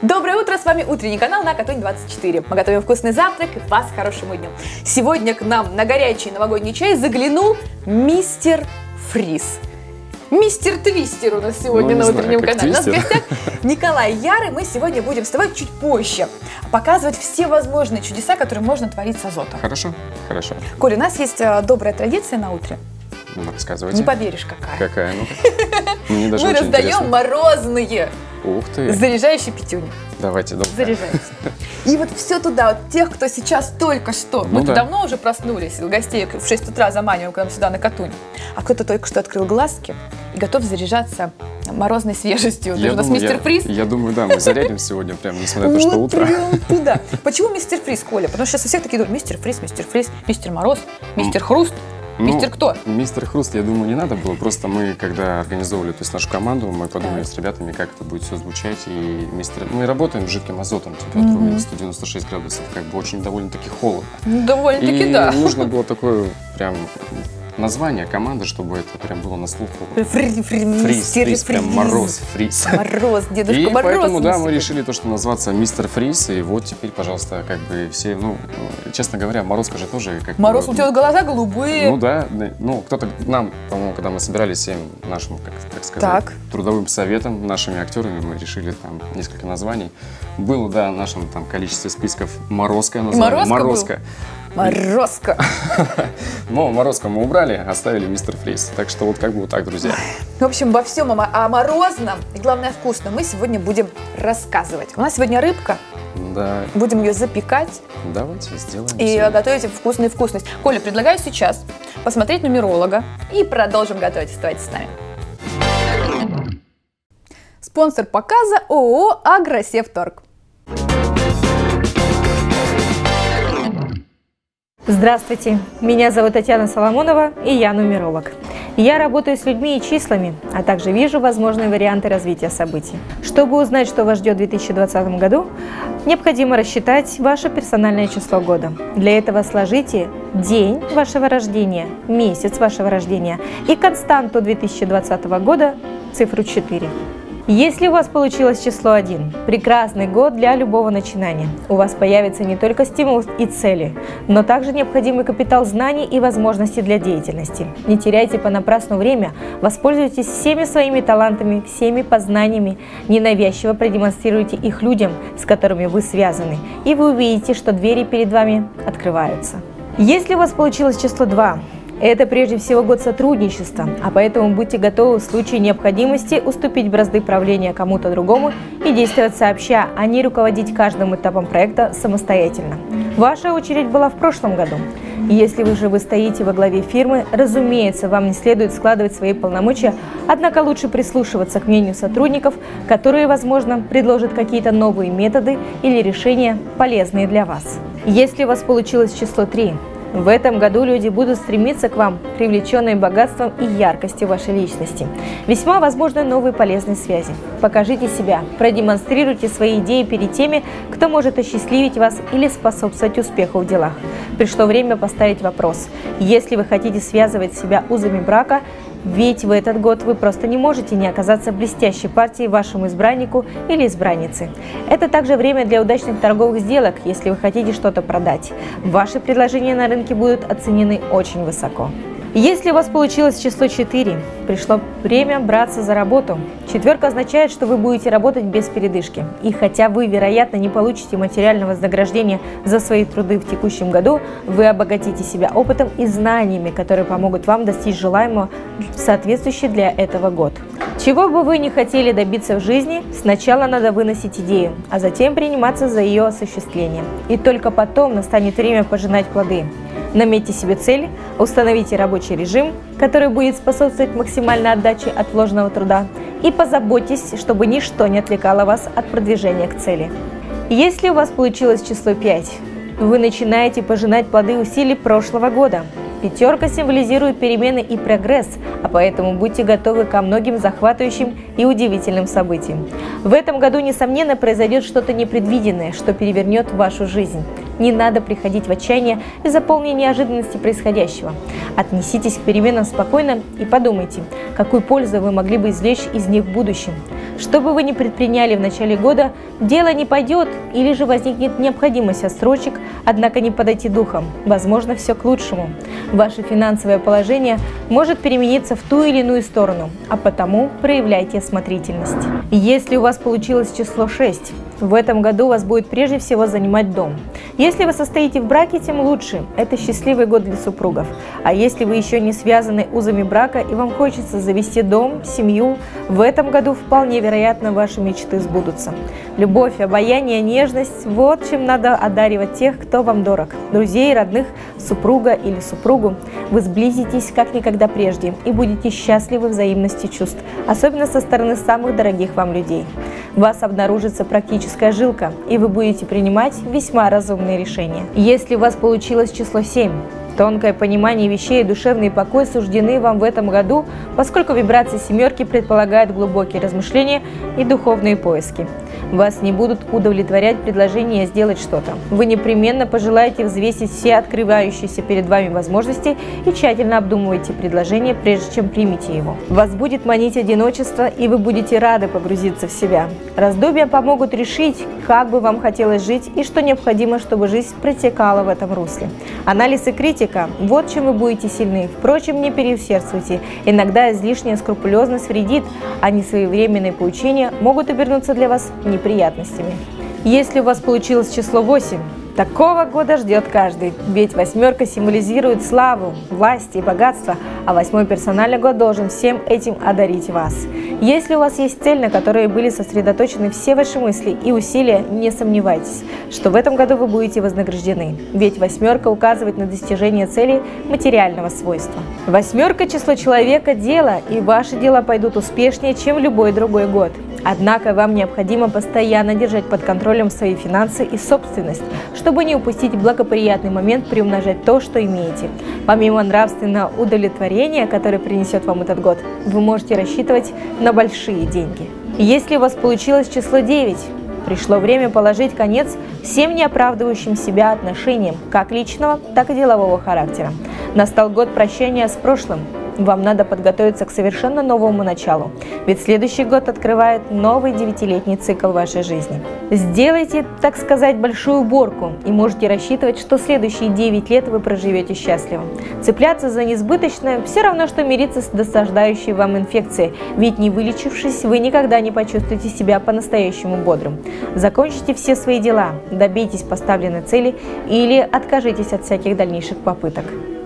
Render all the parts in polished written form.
Доброе утро, с вами утренний канал на Катунь 24. Мы готовим вкусный завтрак и вас к хорошему дню. Сегодня к нам на горячий новогодний чай заглянул мистер Фриз. Мистер Твистер у нас сегодня на утреннем канале. У нас в гостях Николай Ярый. Мы сегодня будем с тобой чуть позже показывать все возможные чудеса, которые можно творить с азотом. Хорошо, хорошо. Коля, у нас есть добрая традиция на утре. Рассказывайте. Не поверишь, какая. Какая? Мне даже Мы очень раздаем интересно. Морозные. Ух ты. Заряжающие пятюни. Давайте, доброе. Заряжаемся. И вот все туда, вот тех, кто сейчас только что, мы давно уже проснулись, гостей в 6 утра заманиваем к нам сюда на Катунь, а кто-то только что открыл глазки и готов заряжаться морозной свежестью. Даже у нас мистер Фриз. Я думаю, да, мы зарядим сегодня, прям, несмотря на то, что утро. Прям туда. Почему мистер Фриз, Коля? Потому что сейчас у всех такие думают, мистер Фриз, мистер Мороз, мистер Хруст. Мистер кто? Мистер Хруст, я думаю, не надо было. Просто мы, когда организовывали нашу команду, мы подумали с ребятами, как это будет все звучать. И мы работаем с жидким азотом, температура минус 196 градусов, как бы очень довольно-таки холодно. Довольно-таки, да. И нужно было такое прям название команды, чтобы это прям было на слуху. Фриз, прям Мороз, Фриз. Мороз, Дедушка и Мороз. Поэтому, да, мы решили то, что назваться Мистер Фриз, и вот теперь, пожалуйста, как бы все, честно говоря, Морозка же тоже как Мороз, у тебя глаза голубые. Ну да, кто-то нам, по-моему, когда мы собирались всем нашим, как сказать, трудовым советом, нашими актерами, мы решили там несколько названий. Было, да, в нашем там количестве списков Морозка название. Морозка. Морозка. Но Морозка мы убрали, оставили Мистер Фриз. Так что вот как бы вот так, друзья. В общем, во всем о морозном и, главное, вкусном мы сегодня будем рассказывать. У нас сегодня рыбка. Да. Будем ее запекать. Давайте сделаем. И готовить вкусную вкусность. Коля, предлагаю сейчас посмотреть нумеролога и продолжим готовить. Оставайтесь с нами. Спонсор показа ООО «Агросевторг». Здравствуйте, меня зовут Татьяна Соломонова, и я нумеролог. Я работаю с людьми и числами, а также вижу возможные варианты развития событий. Чтобы узнать, что вас ждет в 2020 году, необходимо рассчитать ваше персональное число года. Для этого сложите день вашего рождения, месяц вашего рождения и константу 2020 года, цифру 4. Если у вас получилось число 1, прекрасный год для любого начинания. У вас появится не только стимул и цели, но также необходимый капитал знаний и возможностей для деятельности. Не теряйте понапрасну время, воспользуйтесь всеми своими талантами, всеми познаниями, ненавязчиво продемонстрируйте их людям, с которыми вы связаны, и вы увидите, что двери перед вами открываются. Если у вас получилось число 2, это прежде всего год сотрудничества, а поэтому будьте готовы в случае необходимости уступить бразды правления кому-то другому и действовать сообща, а не руководить каждым этапом проекта самостоятельно. Ваша очередь была в прошлом году. Если вы стоите во главе фирмы, разумеется, вам не следует складывать свои полномочия, однако лучше прислушиваться к мнению сотрудников, которые, возможно, предложат какие-то новые методы или решения, полезные для вас. Если у вас получилось число 3, в этом году люди будут стремиться к вам, привлеченные богатством и яркостью вашей личности. Весьма возможны новые полезные связи. Покажите себя, продемонстрируйте свои идеи перед теми, кто может осчастливить вас или способствовать успеху в делах. Пришло время поставить вопрос. Если вы хотите связывать себя узами брака, ведь в этот год вы просто не можете не оказаться блестящей партией вашему избраннику или избраннице. Это также время для удачных торговых сделок, если вы хотите что-то продать. Ваши предложения на рынке будут оценены очень высоко. Если у вас получилось число 4, пришло время браться за работу. Четверка означает, что вы будете работать без передышки. И хотя вы, вероятно, не получите материального вознаграждения за свои труды в текущем году, вы обогатите себя опытом и знаниями, которые помогут вам достичь желаемого в соответствующий для этого год. Чего бы вы ни хотели добиться в жизни, сначала надо выносить идею, а затем приниматься за ее осуществление. И только потом настанет время пожинать плоды. Наметьте себе цель, установите рабочий режим, который будет способствовать максимальной отдаче от вложенного труда, и позаботьтесь, чтобы ничто не отвлекало вас от продвижения к цели. Если у вас получилось число 5, вы начинаете пожинать плоды усилий прошлого года. Пятерка символизирует перемены и прогресс, а поэтому будьте готовы ко многим захватывающим и удивительным событиям. В этом году, несомненно, произойдет что-то непредвиденное, что перевернет вашу жизнь. Не надо приходить в отчаяние из-за полной неожиданности происходящего. Отнеситесь к переменам спокойно и подумайте, какую пользу вы могли бы извлечь из них в будущем. Что бы вы ни предприняли в начале года, дело не пойдет или же возникнет необходимость отсрочек, однако не подойти духом. Возможно, все к лучшему. Ваше финансовое положение может перемениться в ту или иную сторону, а потому проявляйте осмотрительность. Если у вас получилось число 6, в этом году вас будет прежде всего занимать дом. Если вы состоите в браке, тем лучше. Это счастливый год для супругов. А если вы еще не связаны узами брака и вам хочется завести дом, семью, в этом году вполне вероятно ваши мечты сбудутся. Любовь, обаяние, нежность – вот чем надо одаривать тех, кто вам дорог. Друзей, родных, супруга или супругу. Вы сблизитесь как никогда прежде и будете счастливы взаимности чувств, особенно со стороны самых дорогих вам людей. У вас обнаружится практическая жилка, и вы будете принимать весьма разумные решения. Если у вас получилось число 7, тонкое понимание вещей и душевный покой суждены вам в этом году, поскольку вибрации семерки предполагают глубокие размышления и духовные поиски. Вас не будут удовлетворять предложения сделать что-то. Вы непременно пожелаете взвесить все открывающиеся перед вами возможности и тщательно обдумывайте предложение, прежде чем примите его. Вас будет манить одиночество, и вы будете рады погрузиться в себя. Раздумья помогут решить, как бы вам хотелось жить и что необходимо, чтобы жизнь протекала в этом русле. Анализ и критика – вот чем вы будете сильны. Впрочем, не переусердствуйте. Иногда излишняя скрупулезность вредит, а несвоевременные поучения могут обернуться для вас неприятностями. Если у вас получилось число 8, такого года ждет каждый, ведь восьмерка символизирует славу, власть и богатство, а 8-й персональный год должен всем этим одарить вас. Если у вас есть цель, на которой были сосредоточены все ваши мысли и усилия, не сомневайтесь, что в этом году вы будете вознаграждены, ведь восьмерка указывает на достижение целей материального свойства. Восьмерка – число человека, дело, и ваши дела пойдут успешнее, чем в любой другой год. Однако вам необходимо постоянно держать под контролем свои финансы и собственность, чтобы не упустить благоприятный момент приумножать то, что имеете. Помимо нравственного удовлетворения, которое принесет вам этот год, вы можете рассчитывать на большие деньги. Если у вас получилось число 9, пришло время положить конец всем неоправдывающим себя отношениям, как личного, так и делового характера. Настал год прощания с прошлым. Вам надо подготовиться к совершенно новому началу, ведь следующий год открывает новый 9-летний цикл вашей жизни. Сделайте, так сказать, большую уборку и можете рассчитывать, что следующие 9 лет вы проживете счастливо. Цепляться за несбыточное – все равно, что мириться с досаждающей вам инфекцией, ведь не вылечившись, вы никогда не почувствуете себя по-настоящему бодрым. Закончите все свои дела, добейтесь поставленной цели или откажитесь от всяких дальнейших попыток.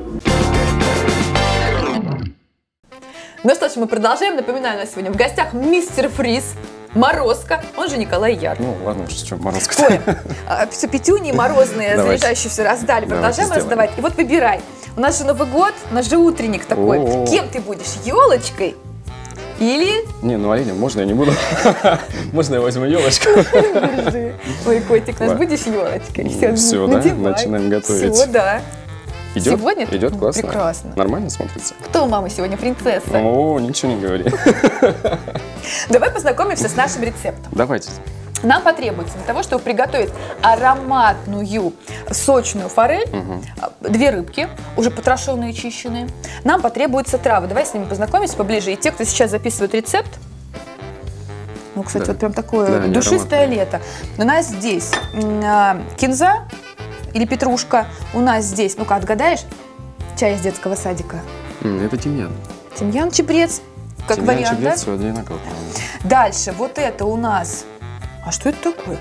Ну что ж, мы продолжаем. Напоминаю, у нас сегодня в гостях мистер Фриз, Морозко, он же Николай Яр. Ну ладно, что Морозко. Ой, все пятюни морозные, заряжающие все раздали. Продолжаем раздавать. И вот выбирай. У нас же Новый год, у нас же утренник такой. Кем ты будешь? Елочкой? Или... Не, ну оленем можно, я не буду. Можно я возьму елочку? Ой, котик, нас будешь елочкой? Все, да? Начинаем готовить. Все, да. Идет? Сегодня? Идет, классно. Прекрасно. Нормально смотрится? Кто у мамы сегодня? Принцесса. О, ничего не говори. Давай познакомимся с нашим рецептом. Давайте. Нам потребуется для того, чтобы приготовить ароматную сочную форель, 2 рыбки, уже потрошенные, чищенные. Нам потребуются травы. Давай с ними познакомимся поближе. И те, кто сейчас записывает рецепт, ну, кстати, вот прям такое душистое лето. У нас здесь кинза или петрушка. У нас здесь, ну-ка, отгадаешь, чай из детского садика? Это тимьян. Тимьян, чабрец, как тимьян, вариант, чабрец, да? все одинаково. Дальше, вот это у нас... А что это такое?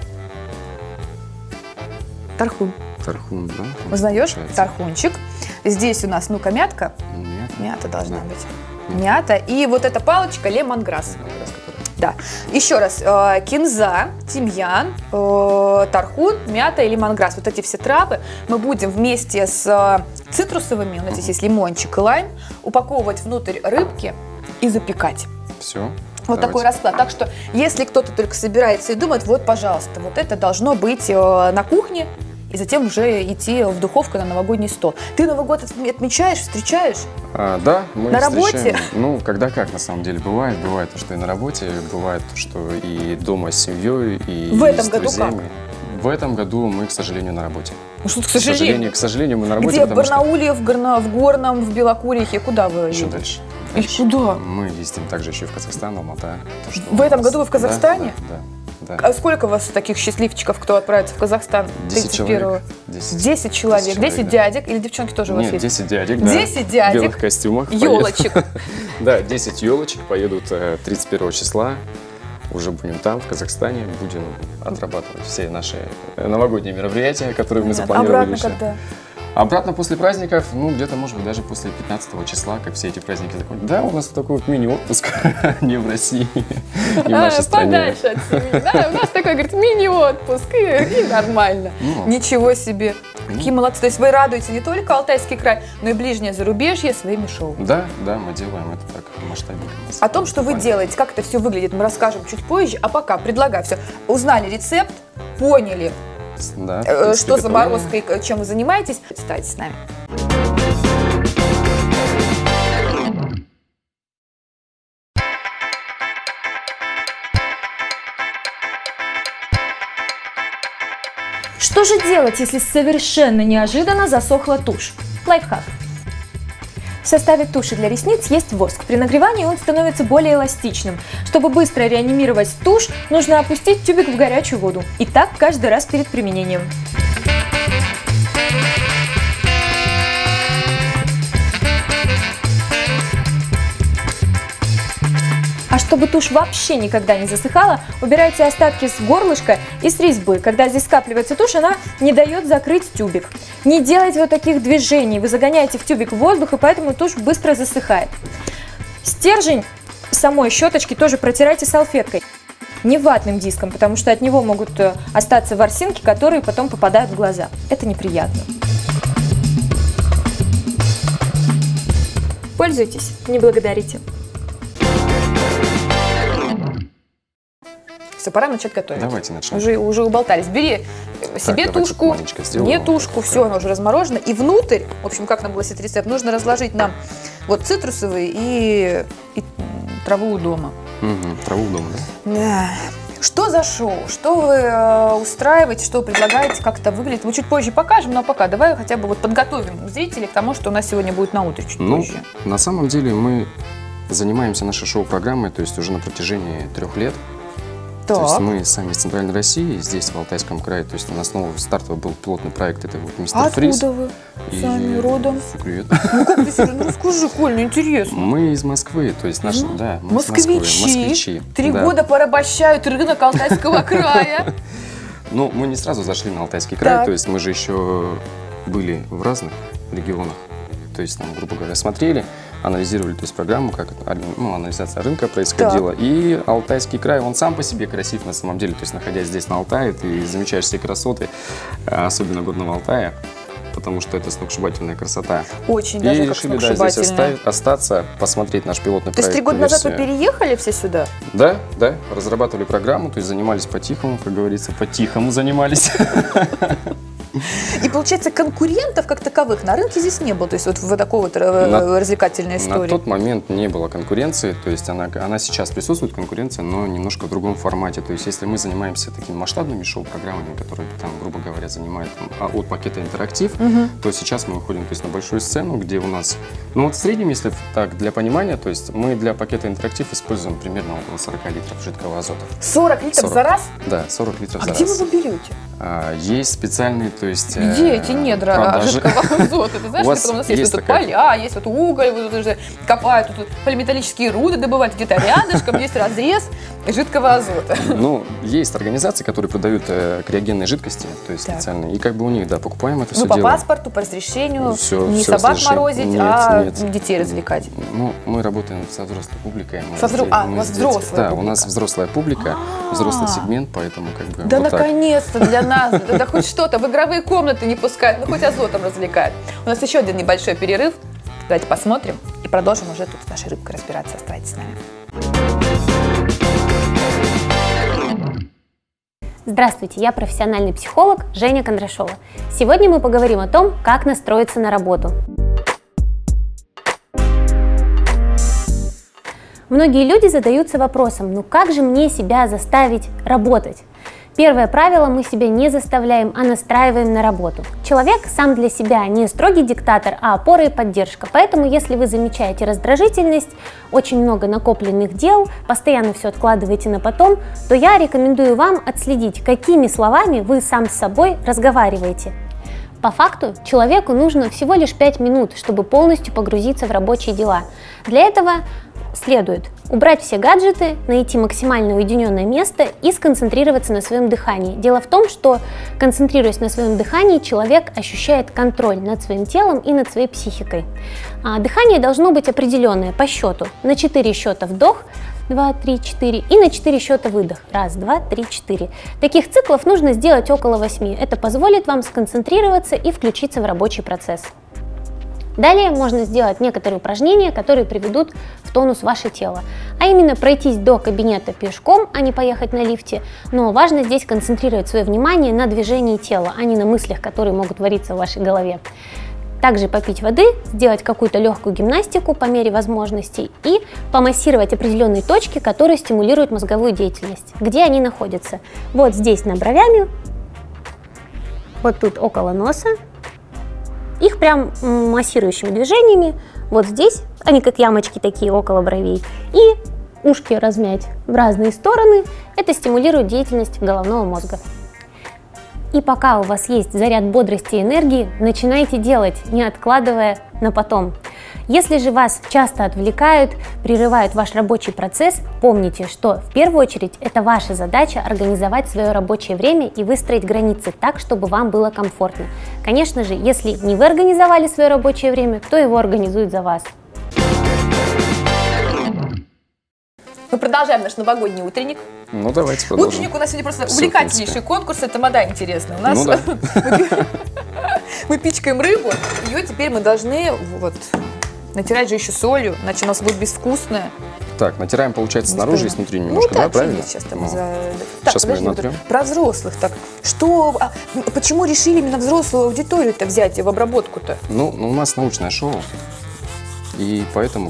Тархун. Тархун, да? Узнаешь? Тархунчик. Здесь у нас, ну-ка, мятка. Мята должна быть. Мята. И вот эта палочка лемонграсс. Да. Еще раз. Кинза, тимьян, тархун, мята и лемонграсс. Вот эти все травы мы будем вместе с цитрусовыми, у нас здесь есть лимончик и лайм, упаковывать внутрь рыбки и запекать. Все. Вот такой расклад. Так что, если кто-то только собирается и думает, вот, пожалуйста, вот это должно быть на кухне, и затем уже идти в духовку на новогодний стол. Ты Новый год отмечаешь, встречаешь? Да, мы на встречаем. Работе? Ну, когда как, на самом деле, бывает. Бывает, что и на работе, бывает, что и дома с семьей, и в этом с году друзьями. как? В этом году мы, к сожалению, на работе. Ну что, к сожалению? К сожалению, мы на работе. Где? В Барнауле, в Горном, в Белокурихе? Куда вы еще едете? дальше. И куда? Мы ездим также еще в Казахстан, Алмата. В этом году вы в Казахстане? Да. А сколько у вас таких счастливчиков, кто отправится в Казахстан 31-го? 10 человек. 10 дядек или девчонки тоже у вас есть? Нет, 10 дядек, да. 10 дядек. В белых костюмах. Елочек. Да, 10 елочек поедут 31 числа. Уже будем там, в Казахстане, будем отрабатывать все наши новогодние мероприятия, которые мы запланировали. Обратно когда? Обратно после праздников, ну, где-то, может быть, даже после 15 числа, как все эти праздники закончатся. Да, у нас такой вот мини-отпуск, не в России, не в нашей стране. Подальше от семьи. Да, у нас такой, говорит, мини-отпуск, и нормально. Ничего себе. Какие молодцы. То есть вы радуете не только Алтайский край, но и ближнее зарубежье своими шоу. Да, мы делаем это так масштабненько. О том, что вы делаете, как это все выглядит, мы расскажем чуть позже. А пока предлагаю все. Узнали рецепт, поняли, да, что заморозка и чем вы занимаетесь. Оставайтесь с нами. Что же делать, если совершенно неожиданно засохла тушь? Лайфхак. В составе туши для ресниц есть воск. При нагревании он становится более эластичным. Чтобы быстро реанимировать тушь, нужно опустить тюбик в горячую воду. И так каждый раз перед применением. А чтобы тушь вообще никогда не засыхала, убирайте остатки с горлышка и с резьбы. Когда здесь скапливается тушь, она не дает закрыть тюбик. Не делайте вот таких движений, вы загоняете в тюбик воздух, и поэтому тушь быстро засыхает. Стержень самой щеточки тоже протирайте салфеткой. Не ватным диском, потому что от него могут остаться ворсинки, которые потом попадают в глаза. Это неприятно. Пользуйтесь, не благодарите. Все, пора начать готовить. Давайте начнем. Уже уболтались. Бери себе тушку, мне тушку, все, она уже разморожена. И внутрь, в общем, как нам гласит рецепт, нужно разложить нам вот цитрусовые и траву у дома. Траву у дома, да? Да. Что за шоу? Что вы устраиваете, что вы предлагаете, как это выглядит? Мы чуть позже покажем, но пока давай хотя бы вот подготовим зрителей к тому, что у нас сегодня будет на утро чуть позже. На самом деле мы занимаемся нашей шоу-программой, то есть уже на протяжении 3 лет. Так. То есть мы сами из Центральной России, здесь, в Алтайском крае. То есть у нас новый стартовый был пилотный проект, это вот «Мистер Фриз». Откуда вы сами родом? Привет. Ну как ты себе, ну расскажи, Коль, интересно. Мы из Москвы, то есть наши, да, мы из Москвы. Москвичи. 3 года порабощают рынок Алтайского края. Ну, мы не сразу зашли на Алтайский край, то есть мы же еще были в разных регионах. То есть, там, грубо говоря, смотрели, анализировали, то есть, программу, как анализация рынка происходила. Да. И Алтайский край, он сам по себе красив на самом деле. То есть, находясь здесь на Алтае, ты замечаешь все красоты, особенно Горного Алтая, потому что это сногсшибательная красота. Очень даже и как решили, да, здесь остаться, посмотреть наш пилотный проект. То есть 3 года назад вы переехали все сюда? Да, разрабатывали программу, то есть занимались по-тихому, как говорится, по-тихому занимались. И получается, конкурентов как таковых на рынке здесь не было, то есть вот такой вот развлекательной истории. На тот момент не было конкуренции, то есть она сейчас присутствует, конкуренция, но немножко в другом формате. То есть если мы занимаемся такими масштабными шоу-программами, которые, там, грубо говоря, занимают от пакета интерактив, то сейчас мы выходим, то есть, на большую сцену, где у нас, ну вот в среднем, если так для понимания, то есть мы для пакета интерактив используем примерно около 40 литров жидкого азота. 40 литров за раз? Да, 40 литров за раз. А где вы его берете? Есть специальные, то есть... Где эти недра жидкого азота? Ты знаешь, потом у нас есть тут поля, есть вот уголь, вот уже копают, тут полиметаллические руды добывают, где-то рядышком есть разрез жидкого азота. Ну, есть организации, которые продают криогенные жидкости, то есть специальные, и как бы у них, да, покупаем это все дело. Ну, по паспорту, по разрешению, не собак морозить, а детей развлекать. Ну, мы работаем со взрослой публикой. У вас взрослая публика? Да, у нас взрослая публика, взрослый сегмент, поэтому как бы... Да, наконец-то для нас, да хоть что-то, в игровые комнаты не пускают, ну хоть азотом развлекают. У нас еще один небольшой перерыв, давайте посмотрим и продолжим уже тут с нашей рыбкой разбираться. Оставайтесь с нами. Здравствуйте, я профессиональный психолог Женя Кондрашова. Сегодня мы поговорим о том, как настроиться на работу. Многие люди задаются вопросом, ну как же мне себя заставить работать? Первое правило: мы себя не заставляем, а настраиваем на работу. Человек сам для себя не строгий диктатор, а опора и поддержка. Поэтому, если вы замечаете раздражительность, очень много накопленных дел, постоянно все откладываете на потом, то я рекомендую вам отследить, какими словами вы сам с собой разговариваете. По факту, человеку нужно всего лишь 5 минут, чтобы полностью погрузиться в рабочие дела. Для этого следует убрать все гаджеты, найти максимально уединенное место и сконцентрироваться на своем дыхании. Дело в том, что, концентрируясь на своем дыхании, человек ощущает контроль над своим телом и над своей психикой. Дыхание должно быть определенное по счету. На 4 счета вдох, 2, 3, 4 и на 4 счета выдох. 1, 2, 3, 4. Таких циклов нужно сделать около 8. Это позволит вам сконцентрироваться и включиться в рабочий процесс. Далее можно сделать некоторые упражнения, которые приведут в тонус ваше тело. А именно пройтись до кабинета пешком, а не поехать на лифте. Но важно здесь концентрировать свое внимание на движении тела, а не на мыслях, которые могут твориться в вашей голове. Также попить воды, сделать какую-то легкую гимнастику по мере возможностей и помассировать определенные точки, которые стимулируют мозговую деятельность. Где они находятся? Вот здесь над бровями, вот тут около носа. Их прям массирующими движениями, вот здесь, они как ямочки такие около бровей, и ушки размять в разные стороны, это стимулирует деятельность головного мозга. И пока у вас есть заряд бодрости и энергии, начинайте делать, не откладывая на потом. Если же вас часто отвлекают, прерывают ваш рабочий процесс, помните, что в первую очередь это ваша задача организовать свое рабочее время и выстроить границы так, чтобы вам было комфортно. Конечно же, если не вы организовали свое рабочее время, то его организуют за вас. Мы продолжаем наш новогодний утренник. Ну, давайте продолжим. Утренник у нас сегодня просто увлекательнейший конкурс, это мода интересная. У нас мы пичкаем рыбу, ее теперь мы должны натирать же еще солью, иначе у нас будет безвкусная. Так, натираем, получается, снаружи и снутри немножко, да, правильно? Сейчас мы натрем. Про взрослых так. Почему решили именно взрослую аудиторию-то взять в обработку-то? Ну, у нас научное шоу, и поэтому,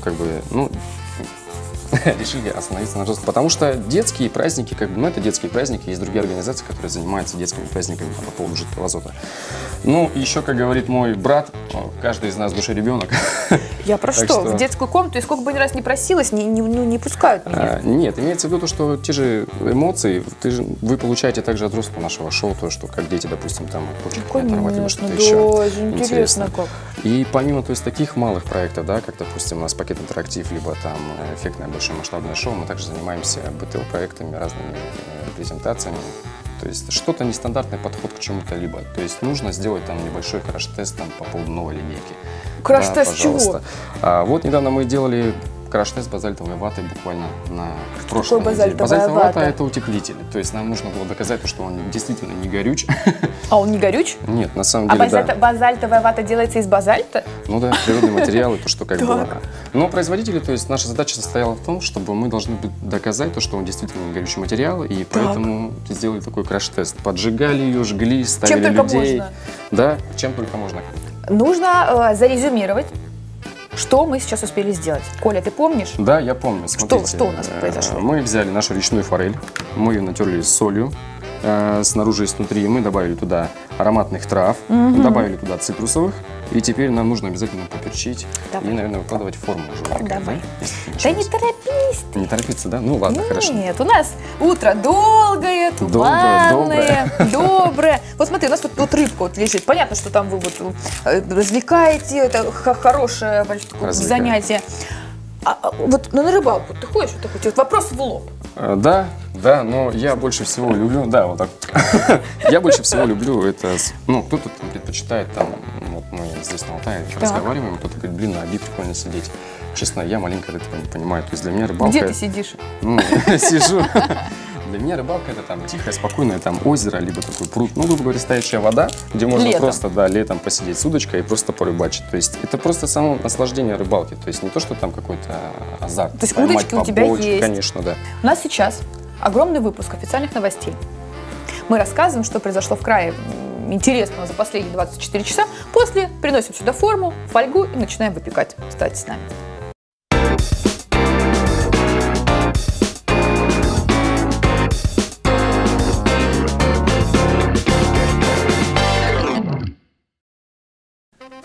решили остановиться на взрослых. Потому что детские праздники, это детские праздники, есть другие организации, которые занимаются детскими праздниками по поводу жидкого азота. Ну, еще, как говорит мой брат, каждый из нас в душе ребенок. Я про что? В детскую комнату, и сколько бы ни раз не просилась, не пускают меня. Нет, имеется в виду то, что те же эмоции вы получаете также от взрослого нашего шоу, то, что как дети, допустим, там хочет оторвать либо что-то еще. Интересно как. И помимо, таких малых проектов, да, как, допустим, у нас пакет интерактив, либо там эффектное большое масштабное шоу, мы также занимаемся БТО-проектами, разными презентациями. То есть что-то нестандартный подход к чему-то либо. То есть нужно сделать там небольшой краш-тест по поводу новой линейки. Краш-тест чего? Вот недавно мы делали краш-тест базальтовой ваты буквально на прошлой неделе. Базальтовая вата – это утеплитель. То есть нам нужно было доказать, что он действительно не горюч. А он не горюч? Нет, на самом деле, да. Базальтовая вата делается из базальта? Ну да, природные материалы, то, что как бы. Но производители, то есть наша задача состояла в том, чтобы мы должны доказать то, что он действительно не горючий материал, и поэтому сделали такой краш-тест. Поджигали ее, жгли, ставили людей. Чем только можно. Да, чем только можно. Нужно зарезюмировать, что мы сейчас успели сделать. Коля, ты помнишь? Да, я помню. Смотрите, что у нас произошло? Мы взяли нашу речную форель, мы ее натерли с солью, снаружи и снутри. Мы добавили туда ароматных трав, добавили туда цитрусовых. И теперь нам нужно обязательно поперчить и, наверное, выкладывать в форму уже. Давай. Да не торопись ты. Не торопиться, да? Ну ладно, хорошо. Нет, у нас утро долгое, туманное, доброе. Вот смотри, у нас тут рыбка лежит. Понятно, что там вы развлекаете, это хорошее занятие. На рыбалку ты ходишь? Вот вопрос в лоб. Да, но я больше всего люблю, я больше всего люблю это, кто-то предпочитает там, мы здесь на Алтае разговариваем, кто-то говорит, на Оби прикольно сидеть. Честно, я маленько этого не понимаю, то есть для меня рыбалка… Где ты сидишь? Сижу. Для меня рыбалка это там тихое, спокойное там озеро, либо такой пруд, грубо говоря, стоящая вода, где можно просто, летом посидеть с удочкой и просто порыбачить. То есть это просто само наслаждение рыбалки, то есть не то, что там какой-то азарт. То есть удочки у тебя есть? Конечно, да. У нас сейчас огромный выпуск официальных новостей. Мы рассказываем, что произошло в крае интересного за последние 24 часа. После приносим сюда форму, фольгу и начинаем выпекать. Оставайтесь с нами.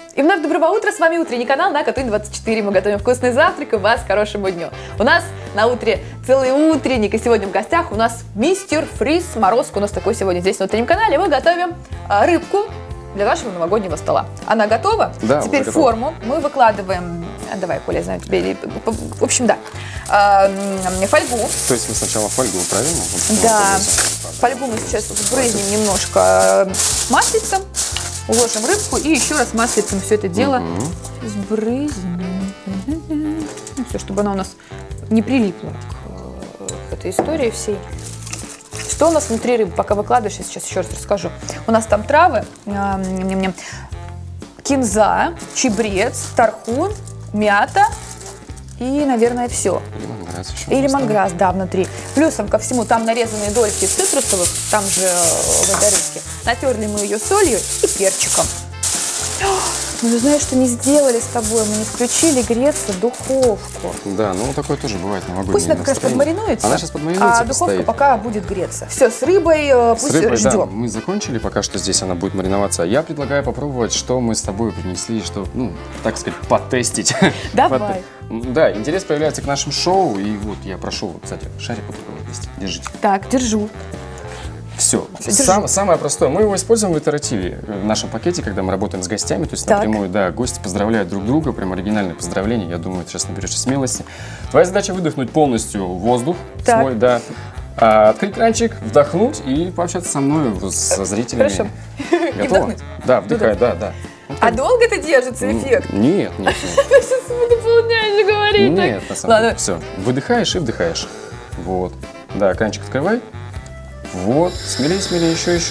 И вновь доброго утра, с вами утренний канал на Катунь-24. Мы готовим вкусный завтрак и вас к хорошему дню. У нас на утре целый утренник, и сегодня в гостях у нас мистер Фриз. Морозко у нас такой сегодня здесь на утреннем канале. Мы готовим рыбку для нашего новогоднего стола. Она готова? Да, теперь форму мы выкладываем. Давай, Коля, я знаю тебе. В общем, да. Фольгу. То есть мы сначала фольгу, правильно? Да. Фольгу мы сейчас сбрызнем немножко маслицем. Уложим рыбку и еще раз маслицем все это дело сбрызнем. Все, чтобы она у нас не прилипла к этой истории всей. Что у нас внутри рыбы? Пока выкладываешь, я сейчас еще раз расскажу. У нас там травы, кинза, чебрец, тархун, мята и, наверное, все. И лимонграсс, да, внутри. Плюсом ко всему там нарезанные дольки цитрусовых, там же в этой рыбке. Натерли мы ее солью и перчиком. Ну, ты знаешь, что не сделали с тобой? Мы не включили греться духовку. Да, ну такое тоже бывает новогоднее. Пусть она как раз подмаринуется. Она сейчас подмаринуется, а духовка пока будет греться. Все, с рыбой пусть ждем. Да, мы закончили, пока что здесь она будет мариноваться. Я предлагаю попробовать, что мы с тобой принесли, что, ну, так сказать, потестить. Давай. Да, интерес появляется к нашему шоу. И вот я прошу, кстати, шарик вот такой вот есть. Держите. Так, держу. Все. Самое простое. Мы его используем в итеративе в нашем пакете, когда мы работаем с гостями. То есть напрямую, да, гости поздравляют друг друга. Прям оригинальное поздравление. Я думаю, ты сейчас наберешься смелости. Твоя задача выдохнуть полностью воздух свой, да. Открыть кранчик, вдохнуть и пообщаться со мной, со зрителями. Хорошо. Готово? И вдохнуть? Да, вдыхай, да. А долго это держится эффект? Нет. Я сейчас буду полдня говорить. Нет, на самом деле. Все. Выдыхаешь и вдыхаешь. Вот. Да, кранчик открывай. Вот, смелее, еще.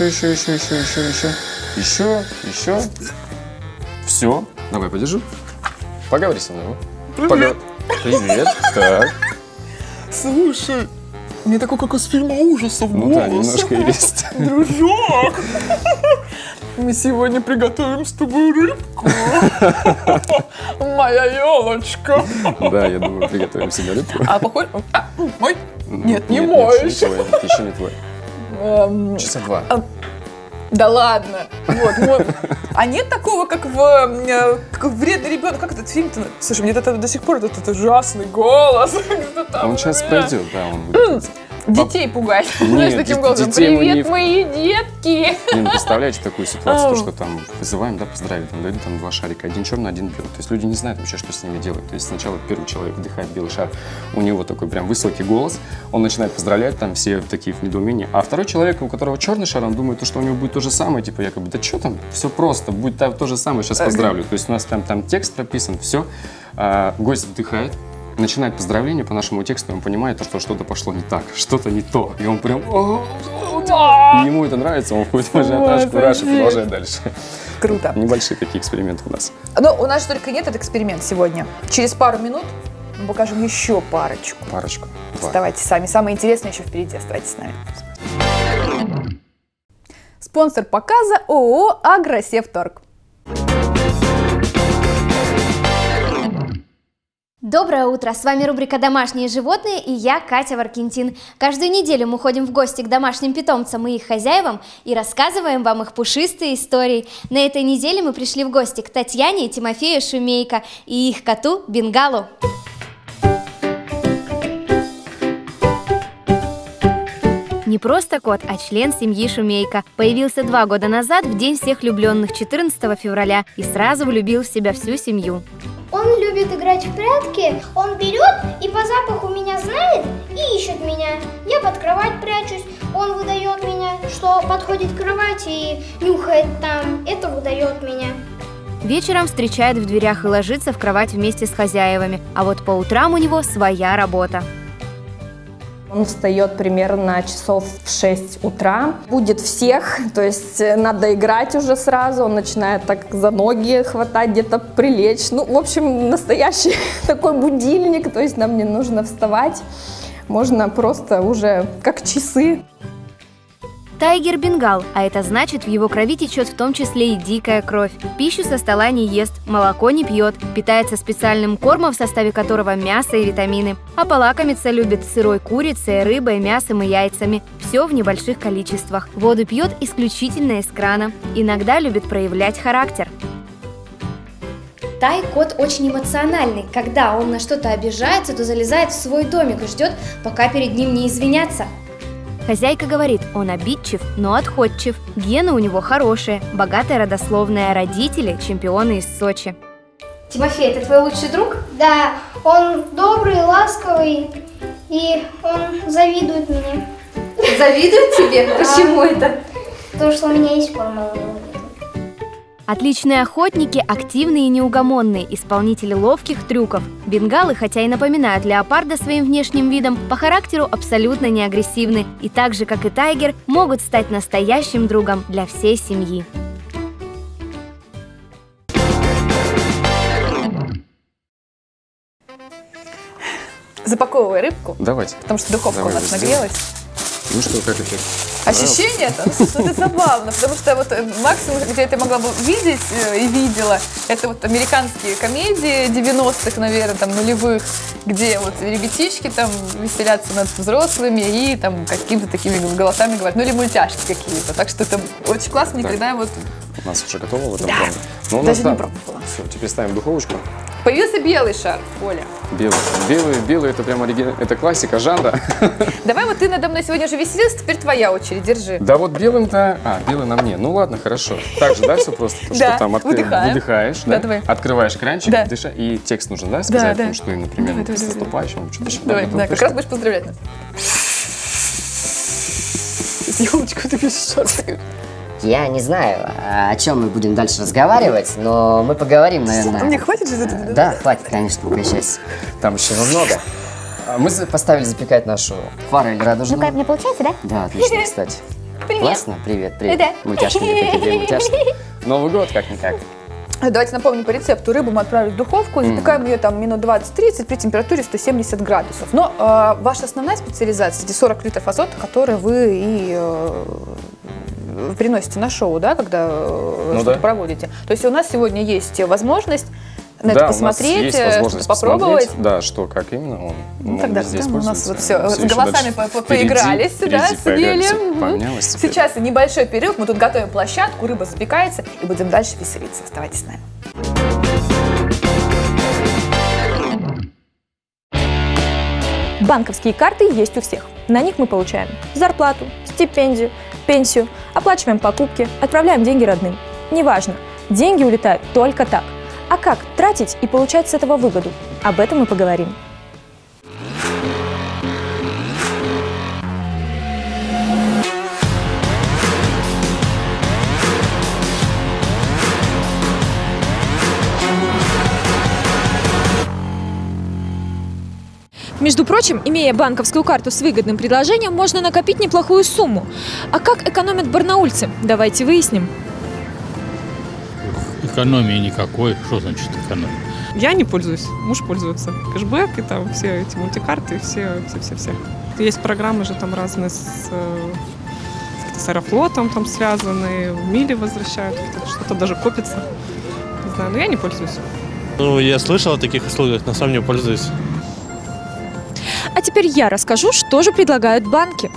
Все, давай, подержи. Поговори со мной. Привет. Так. Слушай, мне такой, как из фильма ужасов, голос. Ну да, немножко есть. Дружок, мы сегодня приготовим с тобой рыбку. Моя елочка. Да, я думаю, приготовим себе рыбку. А похож? Мой? Нет, не мой еще. Еще не твой. Часа 2. Да ладно. Вот. А нет такого, как в «Вредный ребенок». Как этот фильм-то? Слушай, мне это до сих пор этот ужасный голос. Он сейчас пройдет, да, он будет. Детей пугать. Знаешь, таким голосом. Привет, мои детки. Не, ну представляете такую ситуацию, что там вызываем, да, поздравить, там дают там 2 шарика, один черный, один белый. То есть люди не знают вообще, что с ними делать. То есть сначала первый человек вдыхает белый шар, у него такой прям высокий голос, он начинает поздравлять, там все такие в недоумении. А второй человек, у которого черный шар, он думает, что у него будет то же самое, типа якобы, да что там, все просто, будет там то же самое, сейчас поздравлю. То есть у нас там текст прописан, все, гость вдыхает. Начинает поздравление по нашему тексту, он понимает, что что-то пошло не так, что-то не то. И он прям... И ему это нравится, он входит в ажиотаж, кураж и продолжает дальше. Круто. Небольшие такие эксперименты у нас. Но у нас только нет этот эксперимент сегодня. Через пару минут мы покажем еще парочку. Парочку. Оставайтесь сами. Самое интересное еще впереди. Оставайтесь с нами. Спонсор показа ООО «Агросевторг». Доброе утро! С вами рубрика «Домашние животные» и я, Катя Варкентин. Каждую неделю мы ходим в гости к домашним питомцам и их хозяевам и рассказываем вам их пушистые истории. На этой неделе мы пришли в гости к Татьяне и Тимофею Шумейко и их коту Бенгалу. Не просто кот, а член семьи Шумейко. Появился 2 года назад, в день всех влюбленных 14 февраля, и сразу влюбил в себя всю семью. Он любит играть в прятки, он берет и по запаху меня знает и ищет меня. Я под кровать прячусь, он выдает меня, что подходит к кровати и нюхает там, это выдает меня. Вечером встречает в дверях и ложится в кровать вместе с хозяевами, а вот по утрам у него своя работа. Он встает примерно часов в 6 утра, будет всех, то есть надо играть уже сразу, он начинает так за ноги хватать, где-то прилечь. Ну, в общем, настоящий такой будильник, то есть нам не нужно вставать, можно просто уже как часы. Тайгер Бенгал, а это значит, в его крови течет в том числе и дикая кровь. Пищу со стола не ест, молоко не пьет, питается специальным кормом, в составе которого мясо и витамины. А полакомиться любит сырой курицей, рыбой, мясом и яйцами. Все в небольших количествах. Воду пьет исключительно из крана. Иногда любит проявлять характер. Тай кот очень эмоциональный. Когда он на что-то обижается, то залезает в свой домик и ждет, пока перед ним не извинятся. Хозяйка говорит, он обидчив, но отходчив. Гены у него хорошие, богатая родословная, родители – чемпионы из Сочи. Тимофей, это твой лучший друг? Да, он добрый, ласковый, и он завидует мне. Завидует тебе? Почему это? Потому что у меня есть форма. Отличные охотники, активные и неугомонные, исполнители ловких трюков. Бенгалы, хотя и напоминают леопарда своим внешним видом, по характеру абсолютно не агрессивны и так же, как и тайгер, могут стать настоящим другом для всей семьи. Запаковывай рыбку. Давайте. Потому что духовка у нас нагрелась. Ну что, как эффект? Ощущение-то? Это забавно, потому что вот максимум, где я это могла бы видеть и видела, это вот американские комедии 90-х, наверное, там нулевых, где вот ребятишки там веселятся над взрослыми и там какими-то такими голосами говорят, ну или мультяшки какие-то. Так что это очень классно, никогда вот... У нас уже готово в этом Да. плане. Но у Даже нас, не пробовала. Все, теперь ставим в духовочку. Появился белый шар, Оля. Белый, это прям это классика жанра. Давай вот ты надо мной сегодня уже веселился, теперь твоя очередь, держи. Да вот белым-то... белый на мне. Ну ладно, хорошо. Так же, да, все просто? Да, Что там выдыхаем. выдыхаешь, Да, да? давай. Открываешь кранчик, Да. дыша, и текст нужно, да, сказать? Да. Ну, что, например, Давай, с наступающим. Что-то еще. Давай, готов? да, как раз будешь поздравлять нас. С елочкой ты пишешь шар. Я не знаю, о чем мы будем дальше разговаривать, но мы поговорим, наверное. Мне хватит же этого? Да, хватит, конечно, угощайся. Там еще много. Мы поставили запекать нашу форель радужную. Ну как, мне получается, да? Да, отлично, кстати. Привет. Классно? Привет. Да. Мультяшки, какие мультяшки. Новый год, как-никак. Давайте напомним по рецепту. Рыбу мы отправили в духовку, запекаем ее там минут 20-30 при температуре 170 градусов. Но ваша основная специализация – эти 40 литров азота, которые вы и приносите на шоу, да, когда что-то проводите. То есть у нас сегодня есть возможность на это посмотреть, у нас есть возможность попробовать. Да, что, как именно он Тогда везде у нас используется. вот все, с голосами поигрались, да, съели. Сейчас небольшой перерыв, мы тут готовим площадку, рыба запекается, и будем дальше веселиться. Оставайтесь с нами. Банковские карты есть у всех. На них мы получаем зарплату, стипендию, пенсию, оплачиваем покупки, отправляем деньги родным. Неважно, деньги улетают только так. А как тратить и получать с этого выгоду? Об этом мы поговорим. Между прочим, имея банковскую карту с выгодным предложением, можно накопить неплохую сумму. А как экономят барнаульцы? Давайте выясним. Экономии никакой. Что значит экономия? Я не пользуюсь, муж пользуется. Кэшбэк и там все эти мультикарты, все. Есть программы же там разные с Аэрофлотом там связанные, мили возвращают, что-то даже копится. Не знаю, но я не пользуюсь. Ну, я слышал о таких услугах, но сам не пользуюсь. А теперь я расскажу, что же предлагают банки.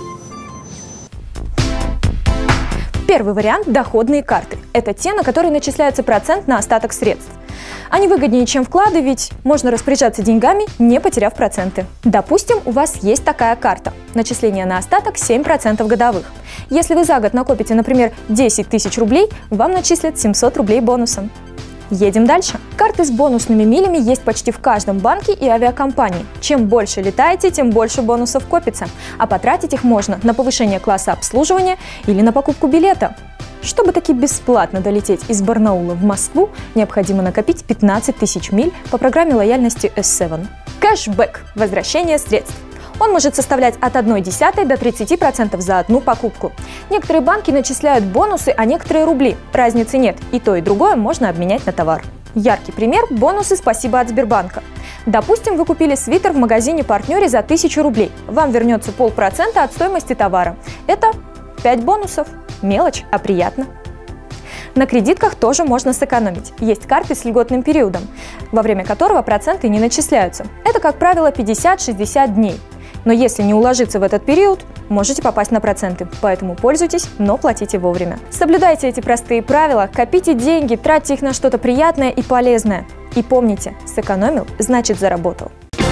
Первый вариант – доходные карты. Это те, на которые начисляется процент на остаток средств. Они выгоднее, чем вклады, ведь можно распоряжаться деньгами, не потеряв проценты. Допустим, у вас есть такая карта. Начисление на остаток 7% годовых. Если вы за год накопите, например, 10 тысяч рублей, вам начислят 700 рублей бонусом. Едем дальше. Карты с бонусными милями есть почти в каждом банке и авиакомпании. Чем больше летаете, тем больше бонусов копится. А потратить их можно на повышение класса обслуживания или на покупку билета. Чтобы таки бесплатно долететь из Барнаула в Москву, необходимо накопить 15 тысяч миль по программе лояльности S7. Кэшбэк – возвращение средств. Он может составлять от 0,1 до 30% за одну покупку. Некоторые банки начисляют бонусы, а некоторые рубли. Разницы нет, и то, и другое можно обменять на товар. Яркий пример – бонусы «Спасибо» от Сбербанка. Допустим, вы купили свитер в магазине-партнере за 1000 рублей. Вам вернется 0,5% от стоимости товара. Это 5 бонусов. Мелочь, а приятно. На кредитках тоже можно сэкономить. Есть карты с льготным периодом, во время которого проценты не начисляются. Это, как правило, 50-60 дней. Но если не уложиться в этот период, можете попасть на проценты. Поэтому пользуйтесь, но платите вовремя. Соблюдайте эти простые правила, копите деньги, тратьте их на что-то приятное и полезное. И помните, сэкономил, значит заработал.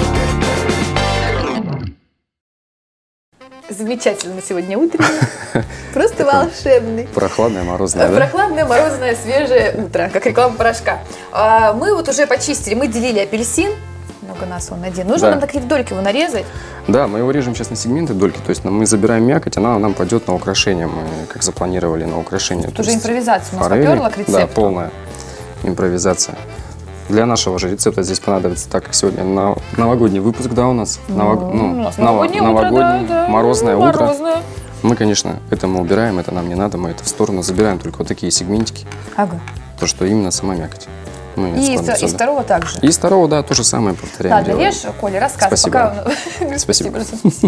Замечательно сегодня утренний. Просто волшебный. Прохладное, морозное, да? Прохладное, морозное, свежее утро, как реклама порошка. Мы вот уже почистили, мы делили апельсин. Много нас он один. Нужно нам такие дольки его нарезать? Да, мы его режем сейчас на сегменты дольки. То есть мы забираем мякоть, она нам пойдет на украшение. Мы как запланировали на украшение. Это уже импровизация у нас поперла к рецепту. Да, полная импровизация. Для нашего же рецепта здесь понадобится, так как сегодня новогодний выпуск, да, у нас. Новогоднее морозное утро. Мы, конечно, это мы убираем, это нам не надо, мы это в сторону забираем, только вот такие сегментики. Ага. То, что именно сама мякоть. И из второго также? И из второго, да, то же самое повторяем. Ладно, режь, Коля, рассказывай. Спасибо. Спасибо.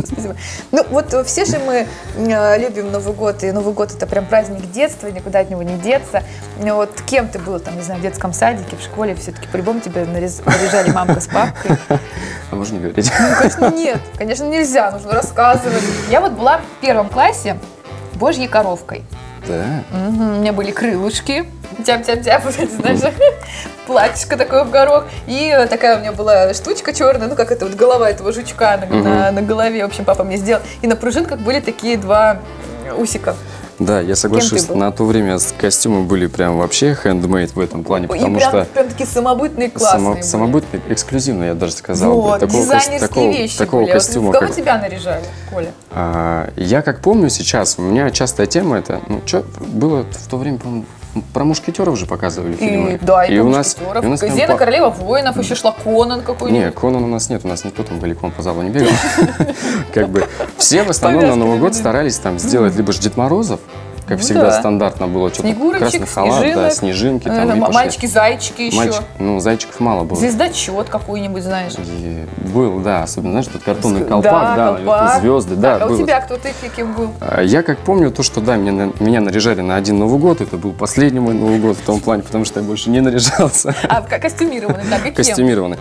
Ну, вот все же мы любим Новый год, и Новый год — это прям праздник детства, никуда от него не деться. Вот кем ты был, там, не знаю, в детском садике, в школе, все-таки по-любому тебя наряжали мамка с папкой? А можно не говорить? Ну, конечно, нет, конечно, нельзя, нужно рассказывать. Я вот была в 1 классе божьей коровкой. Да? У меня были крылышки, тяп-тяп-тяп, знаешь, платьишко такое в горох. И такая у меня была штучка черная, ну как это вот голова этого жучка на голове, в общем, папа мне сделал. И на пружинках были такие 2 усика. Да, я соглашусь, на то время костюмы были прям вообще handmade в этом плане, потому что... прям такие самобытные, классные самобытные, эксклюзивные, я даже сказал. Вот, дизайнерские вещи такого были. Костюма, в кого тебя наряжали, Коля? Я как помню сейчас, у меня частая тема это, что было в то время, по-моему, про мушкетеров же показывали фильмы. Да, и про мушкетеров. Зена, королева воинов, еще шла Конан какой-нибудь. Нет, Конан у нас нет, у нас никто там голиком по залу не бегал. Как бы все в основном на Новый год старались там сделать либо же Дед Морозов, как всегда стандартно было, что-то красный халат, да, снежинки. Мальчики-зайчики еще. Ну, зайчиков мало было. Звездочет какой-нибудь, знаешь. Был, да, особенно, знаешь, тут картонный колпак, да, звезды, да. А у тебя кто, ты кем был? Я как помню то, что, да, меня наряжали на один Новый год, это был последний мой Новый год в том плане, потому что я больше не наряжался. А костюмированный, да, каким? Костюмированный.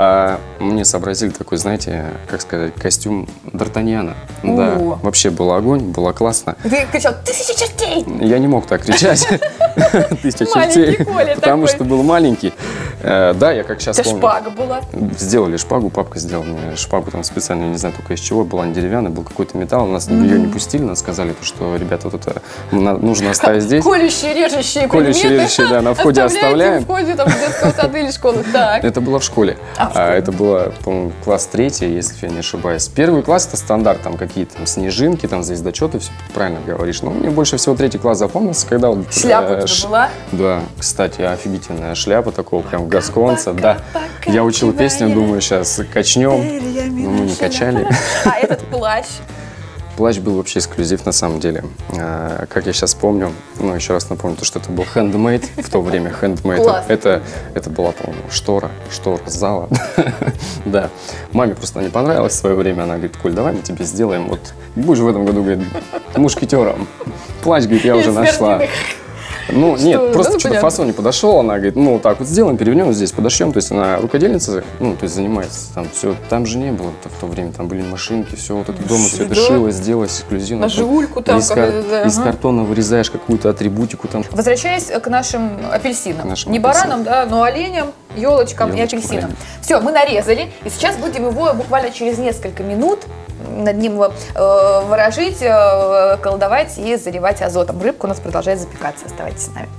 Мне сообразили такой, знаете, как сказать, костюм Д'Артаньяна. Да, вообще был огонь, было классно. Ты кричал: 1000 чертей! Я не мог так кричать. 1000 чертей, потому что был маленький. Да, я как сейчас помню. Шпага была. Сделали шпагу, папка сделал мне шпагу там специально, не знаю только из чего, была не деревянная, был какой-то металл. Нас ее не пустили, нас сказали, что, ребята, вот это нужно оставить здесь. Колющие, режущие предметы. Колющие, режущие, да, на входе оставляем. В входе там детского сада или школы. Так. Это было в школе. Это было, по-моему, класс 3, если я не ошибаюсь. 1 класс — это стандарт, там какие-то там снежинки, там звездочеты, все правильно говоришь. Но мне больше всего 3 класс запомнился, когда вот... Шляпа тоже была? Да, кстати, офигительная шляпа такого прям гасконца, да. Я учил песню, думаю, сейчас качнем, но мы не качали. А этот плащ? Плащ был вообще эксклюзив на самом деле. Как я сейчас помню, ну еще раз напомню, то, что это был handmade в то время, handmade. Это была, по-моему, штора зала. Да. Маме просто не понравилось в свое время, она говорит: Коль, давай мы тебе сделаем, вот будешь в этом году, говорит, мушкетером. Плащ, говорит, я уже нашла. Ну, нет, просто что-то фасон не подошел. Она говорит, ну, вот так вот сделаем, перевернем здесь, подошьем. То есть она рукодельница, ну, то есть занимается там все. Там же не было в то время, там были машинки, все вот это дома, все это шилось, делалось эксклюзивно. На жульку там. Из картона вырезаешь какую-то атрибутику там. Возвращаясь к нашим апельсинам. Не баранам, да, но оленям, елочкам и апельсинам. Все, мы нарезали, и сейчас будем его буквально через несколько минут над ним ворожить, колдовать и заливать азотом. Рыбка у нас продолжает запекаться. Оставайтесь с нами.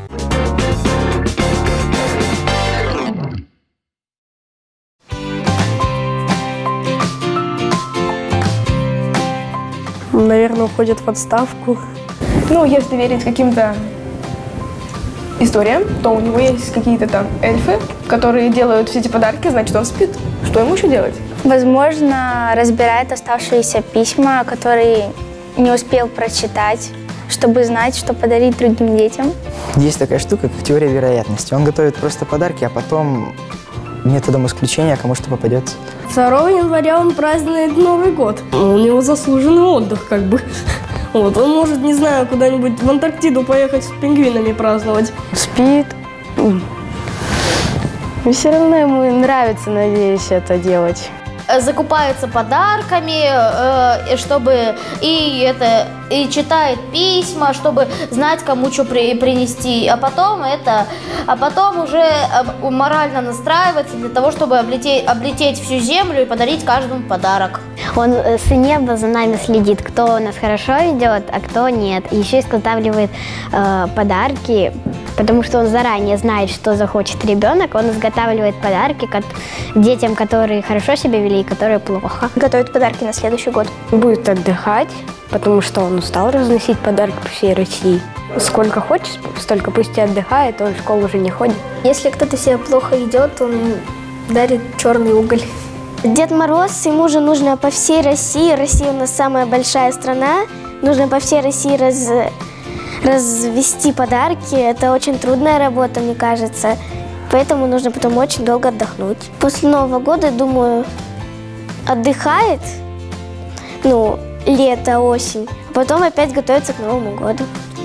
Наверное, уходит в отставку. Ну, если верить каким-то историям, то у него есть какие-то там эльфы, которые делают все эти подарки, значит, он спит. Что ему еще делать? Возможно, разбирает оставшиеся письма, которые не успел прочитать, чтобы знать, что подарить другим детям. Есть такая штука, как теория вероятности. Он готовит просто подарки, а потом методом исключения кому что попадется. 2 января он празднует Новый год. У него заслуженный отдых, как бы. Вот, он может, не знаю, куда-нибудь в Антарктиду поехать с пингвинами праздновать. Спит. И все равно ему нравится, надеюсь, это делать. закупается подарками, и читает письма, чтобы знать, кому что принести, а потом уже морально настраивается для того, чтобы облететь всю землю и подарить каждому подарок. Он с неба за нами следит, кто нас хорошо ведет, а кто нет. И еще изготавливает подарки, потому что он заранее знает, что захочет ребенок. Он изготавливает подарки детям, которые хорошо себя вели и которые плохо. Готовит подарки на следующий год. Будет отдыхать, потому что он устал разносить подарки по всей России. Сколько хочет, столько пусть и отдыхает, он в школу уже не ходит. Если кто-то себя плохо ведет, он дарит черный уголь. Дед Мороз, ему же нужно по всей России, Россия у нас самая большая страна, нужно по всей России развести подарки. Это очень трудная работа, мне кажется, поэтому нужно потом очень долго отдохнуть. После Нового года, думаю, отдыхает, лето, осень, а потом опять готовится к Новому году.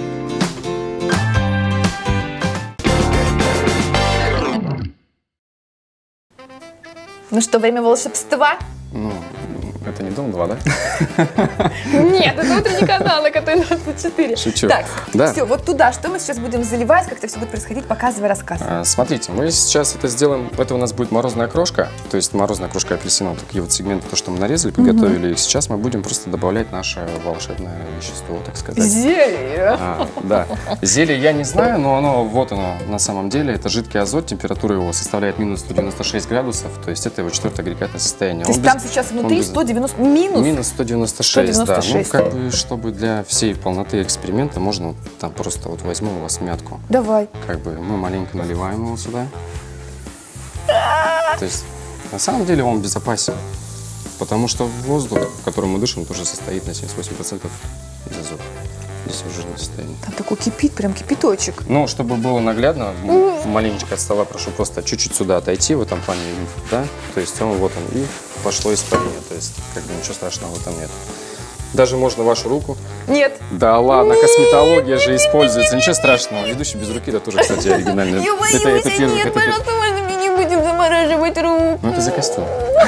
Ну что, время волшебства? Ну, это не Дом-2, да? Нет, это утренний канал на КТ-24. Шучу. Так, да. все, вот туда. Что мы сейчас будем заливать, как это все будет происходить, показывай, рассказывай. Смотрите, мы сейчас это сделаем. Это у нас будет морозная крошка, то есть морозная крошка апельсиновая. Такие вот сегменты, то, что мы нарезали, подготовили их. Сейчас мы будем просто добавлять наше волшебное вещество, так сказать. Зелье. Да. Зелье я не знаю, но оно на самом деле. Это жидкий азот, температура его составляет минус 196 градусов, то есть это его четвертое агрегатное состояние. То есть там сейчас внутри 190 минус? Минус 196, да. Ну, как бы, чтобы для всей полноты эксперимента можно там просто вот возьму у вас мятку. Давай. Как бы мы маленько наливаем его сюда. То есть, на самом деле он безопасен, потому что воздух, которым мы дышим, тоже состоит на 78% из азота. Здесь в жирном состоянии. Там такой кипит, прям кипяточек. Ну, чтобы было наглядно, маленечко от стола прошу просто чуть-чуть сюда отойти, в этом плане, да? То есть он вот он, и пошло испарение, то есть как бы ничего страшного в этом нет. Даже можно вашу руку. Нет. Да ладно, косметология же используется, ничего страшного. Ведущий без руки, да тоже, кстати, оригинальный. Я боюсь, нет, пожалуйста, можно мне не будем замораживать руку. Ну, это за костюм.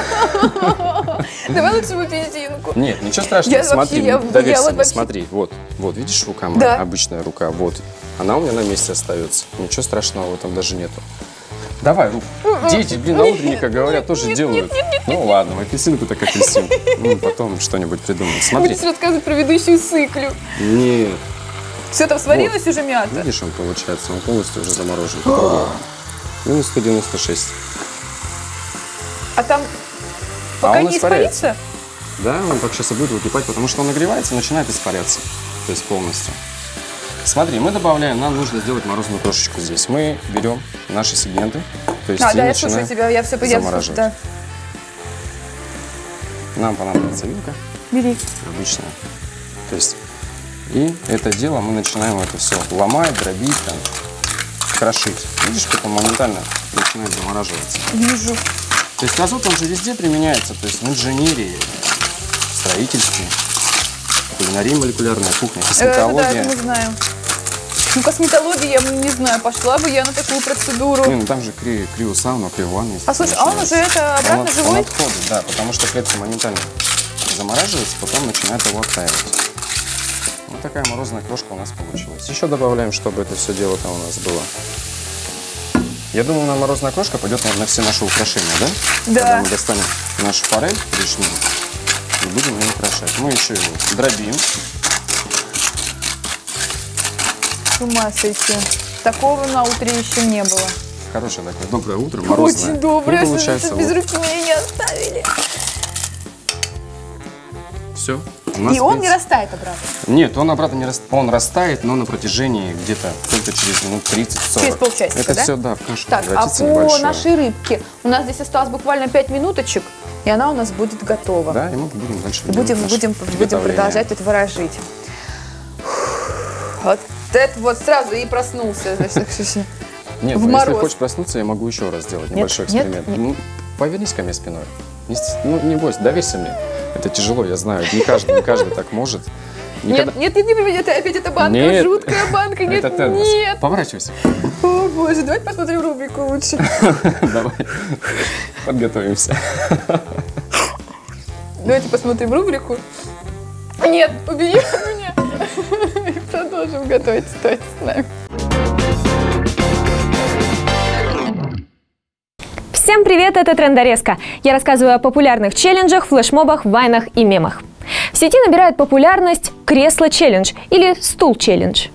Давай лучше в апельсинку. Нет, ничего страшного, смотри, доверься мне, смотри, вот, видишь, рука моя, обычная рука, вот, она у меня на месте остается, ничего страшного в этом даже нету. Давай руку. Дети, на утренника, говорят, тоже делают. Ну ладно, апельсинку так апельсин. Ну, потом что-нибудь придумаем. Смотри. Будешь рассказывать про ведущую сыклю. Нет. Все там сварилось уже мята? Видишь, он получается, он полностью уже заморожен. Попробуй. Минус 196. А там пока не испарится? Да, он так сейчас и будет выкипать, потому что он нагревается и начинает испаряться. То есть полностью. Смотри, мы добавляем, нам нужно сделать морозную крошечку здесь. Мы берем наши сегменты, то есть да, я слушаю тебя, я все замораживать. Да. Нам понадобится вилка. Бери. Обычная. То есть, и это дело мы начинаем это все ломать, дробить, там, крошить. Видишь, как он моментально начинает замораживаться. Вижу. То есть азот, он же везде применяется, то есть в инженерии, в строительстве, кулинария молекулярная, кухня, косметология. Да, это мы знаем. Ну, косметология, я не знаю, пошла бы я на такую процедуру. Ну, там же криосауна, криованна. А слушай, а он уже это обратно живой? Он отходит, да, потому что клетка моментально замораживается, потом начинает его оттаивать. Вот такая морозная крошка у нас получилась. Еще добавляем, чтобы это все дело там у нас было. Я думаю, на морозная крошка пойдет на все наши украшения, да? Да. Когда мы достанем нашу форель речную и будем ее украшать. Мы еще его дробим. С ума сойти. Такого на утре еще не было. Хорошее такое доброе утро, морозное. Очень доброе, получается, без руки меня не оставили. Все. И он не растает обратно? Нет, он обратно не растает. Он растает, но на протяжении где-то только через минут 30-40. Через полчасика, это да? все, да, в кашу так, а по нашей рыбке у нас здесь осталось буквально 5 минуточек, и она у нас будет готова. Да, и мы будем дальше будем продолжать тут ворожить. Вот это вот сразу и проснулся. Нет, если хочешь проснуться, я могу еще раз сделать небольшой эксперимент. Ну, повернись ко мне спиной. Ну, не бойся, доверься мне. Это тяжело, я знаю. Не каждый так может. Нет, это опять эта банка. Нет. Жуткая банка. Нет, нет. Поворачивайся. О, боже, давайте посмотрим рубрику лучше. Давай. Подготовимся. Давайте посмотрим рубрику. Нет, убери меня. И продолжим готовить. Стойте с нами. Всем привет, это Трендорезка. Я рассказываю о популярных челленджах, флешмобах, вайнах и мемах. В сети набирает популярность кресло-челлендж или стул-челлендж.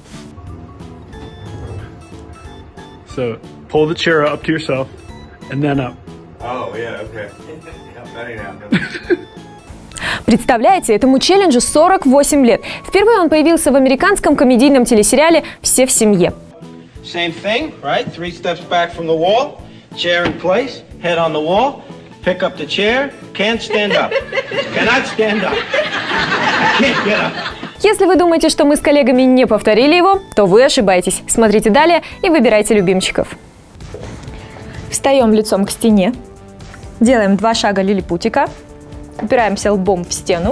So, pull the chair up to yourself and then up. Oh, yeah, okay. Представляете, этому челленджу 48 лет. Впервые он появился в американском комедийном телесериале «Все в семье». Same thing, right? 3 steps back from the wall, chair in place, head on the wall, pick up the chair, can't stand up. Cannot stand up. I can't get up. Если вы думаете, что мы с коллегами не повторили его, то вы ошибаетесь. Смотрите далее и выбирайте любимчиков. Встаем лицом к стене, делаем 2 шага лилипутика, упираемся лбом в стену,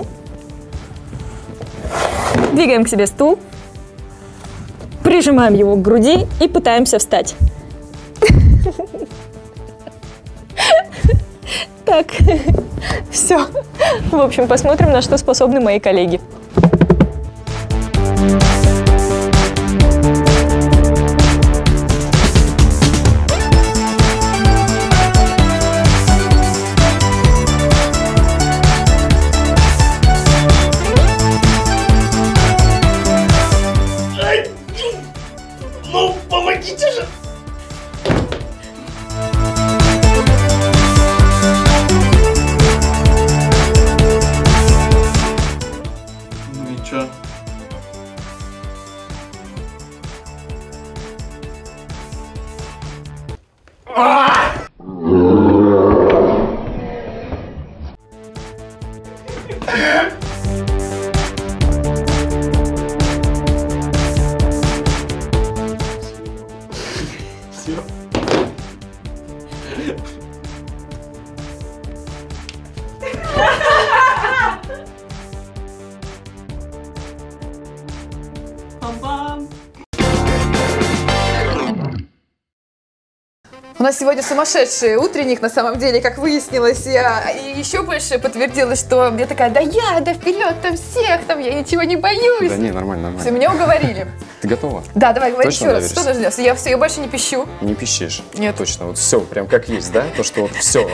двигаем к себе стул, прижимаем его к груди и пытаемся встать. Так, все. В общем, посмотрим, на что способны мои коллеги. Ну, помогите же! Ну и чё? У нас сегодня сумасшедший утренник, на самом деле, как выяснилось. И еще больше подтвердилось, что я такая, да вперед, там всех, там я ничего не боюсь. Да не, нормально. Все, меня уговорили. Ты готова? Да, давай, говори Точно еще раз. доверишься? Что нужно? Я больше не пищу. Не пищишь? Нет. Точно, вот все, прям как есть, да? То, что вот все.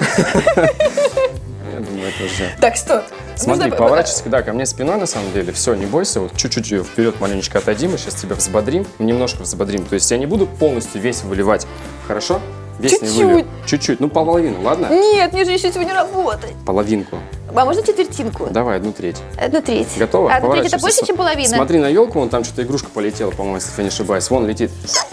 Я думаю, это уже... Так, что? Смотри, поворачивайся, да, ко мне спиной, на самом деле, все, не бойся, вот чуть-чуть вперед маленечко отойдем, мы сейчас тебя взбодрим, немножко взбодрим, то есть я не буду полностью весь выливать, хорошо? Весь не вылью. Чуть-чуть, ну половину, ладно? Нет, мне же еще сегодня работать. Половинку. А можно четвертинку? Давай, 1/3. 1/3. Готова? 1/3 это больше, чем половина? Смотри на елку, вон там что-то игрушка полетела, по-моему, если я не ошибаюсь, вон летит.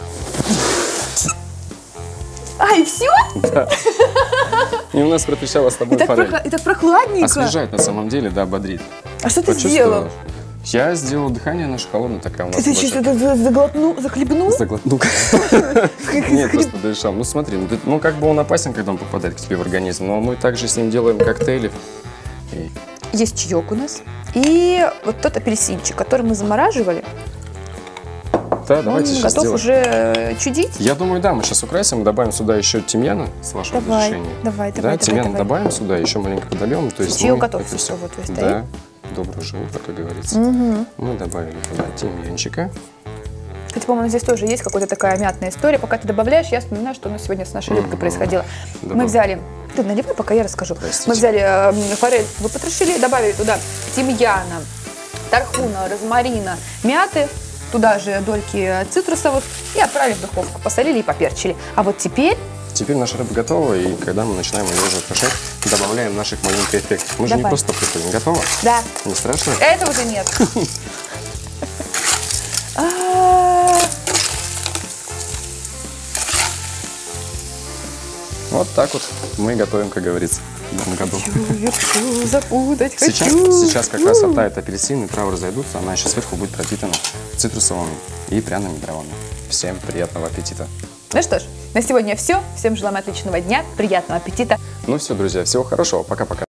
А, и все? Да. И у нас протрещала с тобой форель. И так прохладненько. Освежает на самом деле, да, бодрит. А что ты сделал? Я сделал дыхание наше холодное, такая у нас. Ты что-то захлебнул? Заглотнул. Нет, просто дышал. Ну смотри, ну как бы он опасен, когда он попадает к тебе в организм, но мы также с ним делаем коктейли. Есть чаек у нас. И вот тот апельсинчик, который мы замораживали. Да, давайте сейчас готов сделаем. уже чудить? Я думаю, да, мы сейчас украсим, добавим сюда еще тимьяна, с вашего разрешения. Давай. Тимьян добавим сюда, еще маленько подольем. Чаек готов, все, вот вы стоите. Да, доброе же утро, как говорится. Мы добавили туда тимьянчика. Кстати, по-моему, здесь тоже есть какая-то такая мятная история. Пока ты добавляешь, я вспоминаю, что у нас сегодня с нашей Любкой происходило. Мы взяли... Ты наливай, пока я расскажу. Простите. Мы взяли форель, выпотрошили, добавили туда тимьяна, тархуна, розмарина, мяты, туда же дольки цитрусовых и отправили в духовку. Посолили и поперчили. А вот теперь... Теперь наша рыба готова, и когда мы начинаем ее уже тушить, добавляем наших маленьких эффектов. Мы же не просто приходим. Готово? Да. Не страшно? Это уже нет. Вот так вот мы готовим, как говорится, в этом году. Запутать Сейчас как раз оттает апельсин, и травы разойдутся, она еще сверху будет пропитана цитрусовыми и пряными травами. Всем приятного аппетита! Ну что ж, на сегодня все. Всем желаем отличного дня, приятного аппетита. Ну все, друзья, всего хорошего, пока-пока.